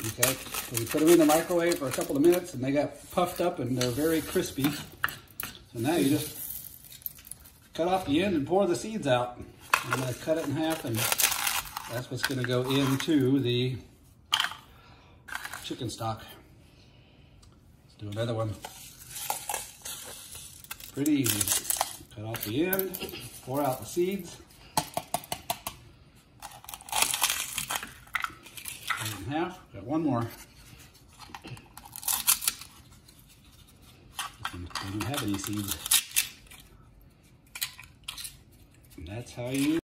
Okay, so we put them in the microwave for a couple of minutes and they got puffed up and they're very crispy. So now you just cut off the end and pour the seeds out. I'm going to cut it in half, and that's what's going to go into the chicken stock. Let's do another one. Pretty easy. Cut off the end, pour out the seeds. Cut it in half. Got one more. Doesn't have any seeds. And that's how you